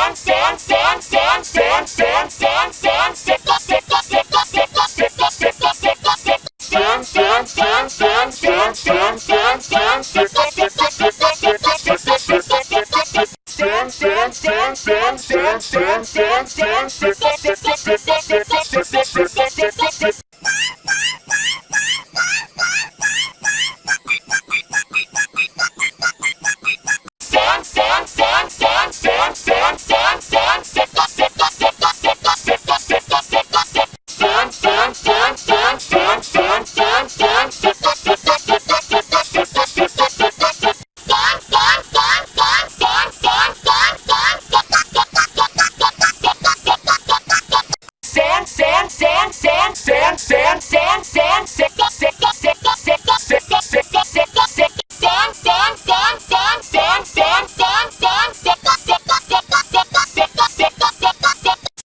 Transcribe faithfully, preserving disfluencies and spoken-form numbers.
stand, stand, stand, stand, stand, stand, stand, stand, stand, stand, stand, stand, stand, stand, stand, stand, stand,